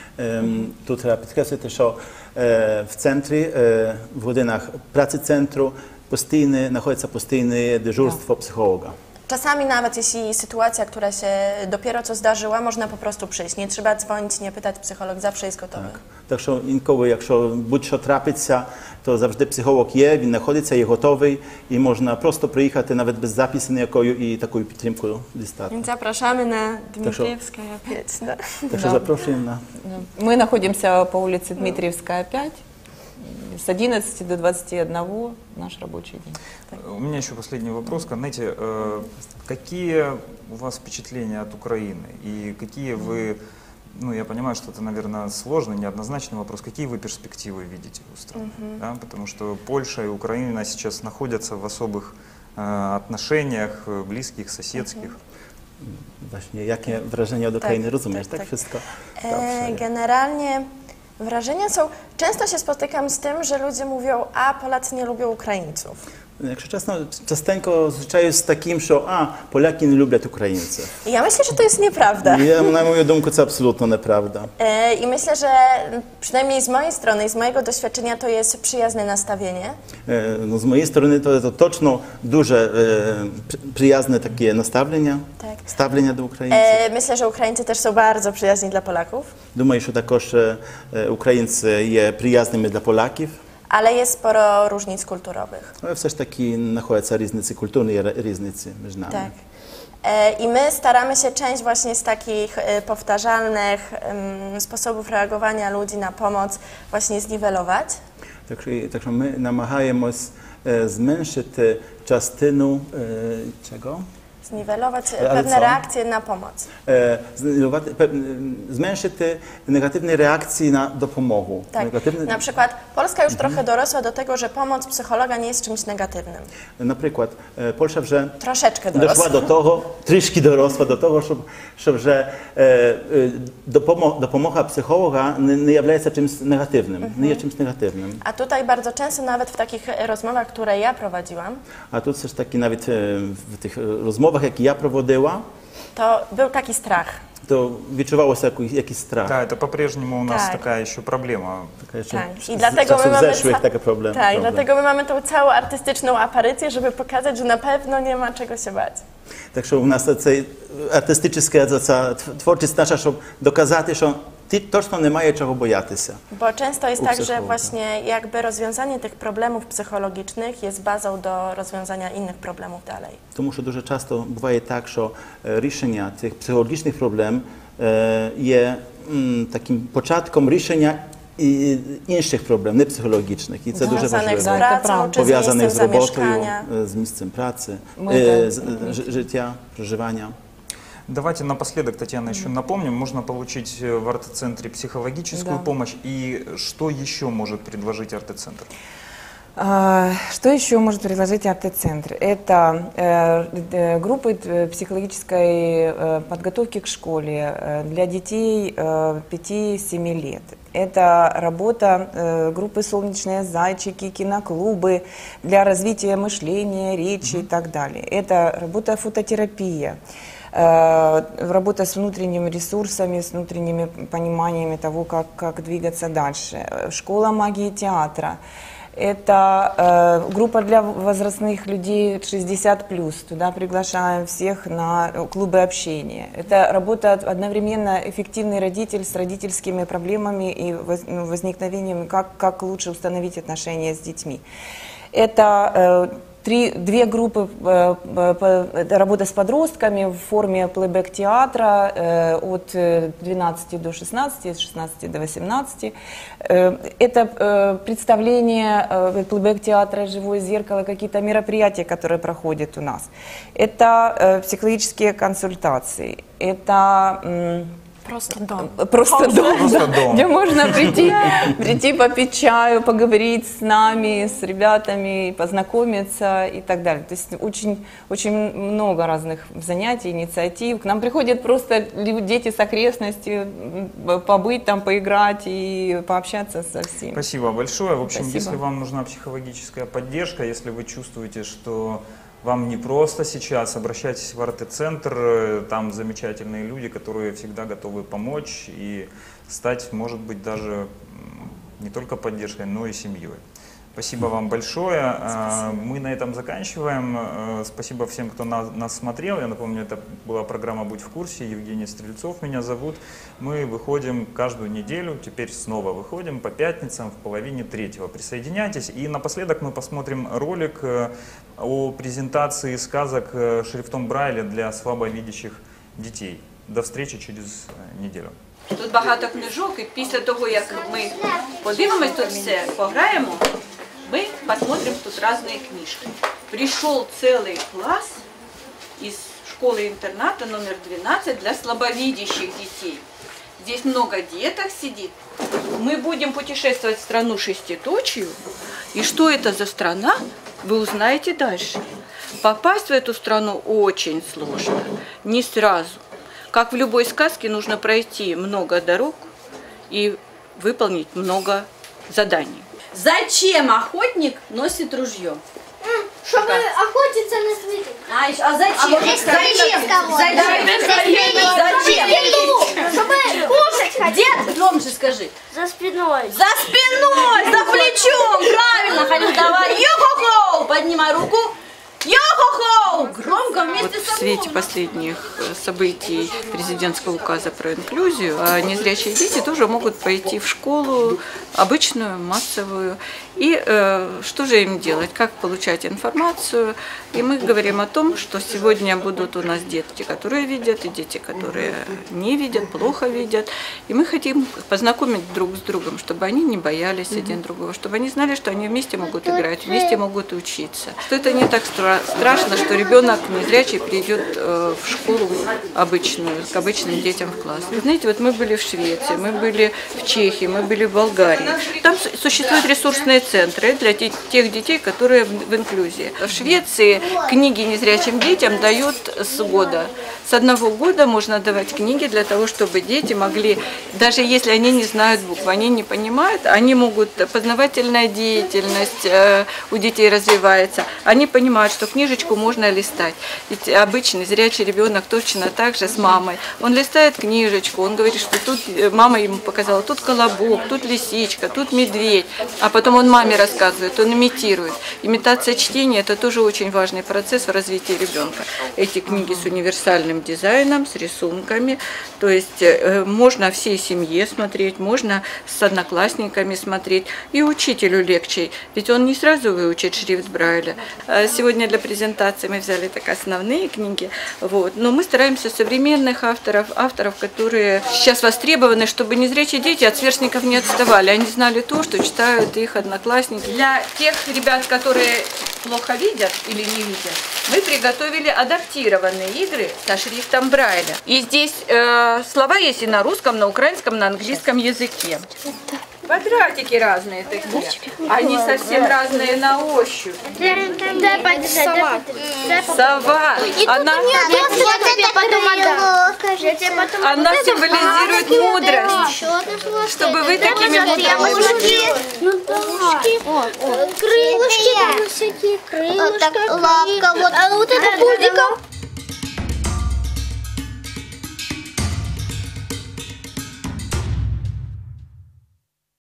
Тут треба підкреслити, що в центрі, в годинах праці центру знаходиться постійне дежурство психолога. Czasami nawet jeśli sytuacja, która się dopiero co zdarzyła, można po prostu przyjść. Nie trzeba dzwonić, nie pytać, psycholog zawsze jest gotowy. Так що інколи, якщо будь-що трапиться, то завжди психолог є, він знаходиться, є готовий, і можна просто приїхати навіть без запису ніякої і таку підтримку дістати. Więc zapraszamy na Dmitrievskaya 5. Да? Так що запрошуємо на... Мы находимся по улице Дмитриевская, 5. С 11 до 21 наш рабочий день. У меня еще последний вопрос. Знаете, какие у вас впечатления от Украины? И какие вы, я понимаю, что это, наверное, сложный, неоднозначный вопрос, какие вы перспективы видите у страны? Да? Потому что Польша и Украина сейчас находятся w особых отношениях, близкich, соседских. Właśnie, jakie wrażenia od Ukrainy rozumiesz? Tak wszystko? Generalnie wrażenia są, często się spotykam z tym, że ludzie mówią, a Polacy nie lubią Ukraińców. Якщо чесно, частенько зустрічаюся з таким, що поляки не люблять українців. I ja myślę, że to jest nieprawda. На мою думку, це абсолютно неправда. I myślę, że przynajmniej z mojej strony i z mojego doświadczenia to jest przyjazne nastawienie. З моєї сторони, то це точно дуже приязне таке наставлення, ставлення до українців. Myślę, że Ukraińcy też są bardzo przyjazni dla Polaków. Думаю, що також українці є приязними для поляків. Ale jest sporo różnic kulturowych. Але все ж таки знаходяться різниці, культурні різниці між нами. Tak. I my staramy się część właśnie z takich powtarzalnych sposobów reagowania ludzi na pomoc właśnie zniwelować. Także my намагаємось зменшити частину czego? Zniwelować pewne reakcje na pomoc. Zmniejszyć negatywne reakcje na dopomogę. Tak. Na przykład Polska już trochę dorosła do tego, że pomoc psychologa nie jest czymś negatywnym. Na przykład Polska вже troszeczkę dorosła. Doszła do tego, трішки dorosła do tego, że dopomoga psychologa nie jest czymś negatywnym. Nie jest czymś negatywnym. A tutaj bardzo często nawet w takich rozmowach, które ja prowadziłam. A tu też taki nawet w tych rozmowach, jakie ja prowadziła, to był taki strach. To відчувалося jakiś strach. Да, это по-прежнему у нас такая еще проблема. I dlatego my mamy dlatego my mamy tą całą artystyczną aparycję, żeby pokazać, że na pewno nie ma czego się bać. Także u nas цей артистична творчість наша, щоб доказати, що точно немає czego боятися. Bo często jest tak, że właśnie jakby rozwiązanie tych problemów psychologicznych jest bazą do rozwiązania innych problemów dalej. Тому що дуже часто буває так, що рішення цих психологічних проблем є таким початком рішення інших проблем, не психологічних. І це дуже важливо. Пов'язаних з роботою, з місцем праці, життя, проживання. Давайте напоследок, Татьяна, еще напомним, можно получить в арт-центре психологическую помощь, и что еще может предложить арт-центр? Что еще может предложить арт-центр? Это группы психологической подготовки к школе для детей 5-7 лет. Это работа группы «Солнечные зайчики», киноклубы для развития мышления, речи и так далее. Это работа фототерапия. работа с внутренними ресурсами, с внутренними пониманиями того, как двигаться дальше. Школа магии театра. Это группа для возрастных людей 60+. Туда приглашаем всех на клубы общения. Это работа одновременно эффективный родитель с родительскими проблемами и возникновением, как лучше установить отношения с детьми. Это две группы работы с подростками в форме плейбэк-театра от 12 до 16, с 16 до 18. Это представление плейбэк-театра «Живое зеркало», какие-то мероприятия, которые проходят у нас. Это психологические консультации. Это... Просто дом. Просто дом, Просто дом. где можно прийти попить чаю, поговорить с нами, с ребятами, познакомиться и так далее. То есть очень много разных занятий, инициатив. К нам приходят просто дети с окрестности, побыть там, поиграть и пообщаться со всеми. Спасибо большое. В общем, Спасибо. если вам нужна психологическая поддержка, если вы чувствуете, что вам не просто сейчас, обращайтесь в арт-центр, там замечательные люди, которые всегда готовы помочь и стать, может быть, даже не только поддержкой, но и семьей. Спасибо вам большое. Спасибо. Мы на этом заканчиваем. Спасибо всем, кто нас смотрел. Я напомню, это была программа «Будь в курсе». Евгений Стрельцов меня зовут. Мы выходим каждую неделю, теперь снова выходим по пятницам в 2:30. Присоединяйтесь. И напоследок мы посмотрим ролик о презентации сказок шрифтом Брайля для слабовидящих детей. До встречи через неделю. Тут багато книжок, і після того, як ми подивимось тут все, пограємо, мы посмотрим тут разные книжки. Пришел целый класс из школы-интерната номер 12 для слабовидящих детей. Здесь много деток сидит. Мы будем путешествовать в страну шеститочию. И что это за страна, вы узнаете дальше. Попасть в эту страну очень сложно, не сразу. Как в любой сказке, нужно пройти много дорог и выполнить много заданий. Зачем охотник носит ружье? Чтобы охотиться на зверей. А зачем? Зачем? Чтобы кушать хотеть. Где? Громче скажи. За спиной. За спиной, за плечом. Правильно, Халил, давай. Йо-хо-хо! Поднимай руку. Йо-хо-хо! Громко вместе Вот в свете последних событий президентского указа про инклюзию, незрячие дети тоже могут пойти в школу обычную, массовую. И что же им делать, как получать информацию? И мы говорим о том, что сегодня будут у нас детки, которые видят, и дети, которые не видят, плохо видят. И мы хотим познакомить друг с другом, чтобы они не боялись один другого, чтобы они знали, что они вместе могут играть, вместе могут учиться. Что это не так страшно, что ребенок незрячий придет в школу обычную, к обычным детям в класс. Вы знаете, вот мы были в Швеции, мы были в Чехии, мы были в Болгарии. Там существуют ресурсные центры для тех детей, которые в инклюзии. В Швеции книги незрячим детям дают с года. С 1 года можно давать книги для того, чтобы дети могли, даже если они не знают букв, они не понимают, они могут, познавательная деятельность у детей развивается, они понимают, что книжечку можно листать. Ведь обычный зрячий ребенок точно так же с мамой. Он листает книжечку, он говорит, что тут мама ему показала, тут колобок, тут лисичка, тут медведь, а потом он маме рассказывает, он имитирует. Имитация чтения – это тоже очень важный процесс в развитии ребенка. Эти книги с универсальным дизайном, с рисунками, то есть можно всей семье смотреть, можно с одноклассниками смотреть, и учителю легче, ведь он не сразу выучит шрифт Брайля. Сегодня для презентации мы взяли так основные книги, вот, но мы стараемся современных авторов, которые сейчас востребованы, чтобы незрячие дети от сверстников не отставали, они знали то, что читают их одноклассники. Для тех ребят, которые плохо видят или не видят, мы приготовили адаптированные игры со шрифтом Брайля. И здесь слова есть и на русском, на украинском, на английском языке. Квадратики разные такие. Они совсем разные на ощупь. Сова. Она символизирует мудрость. Чтобы вы такими мудрыми. Крылышки, всякие крылышки. Лапка, вот это пузико.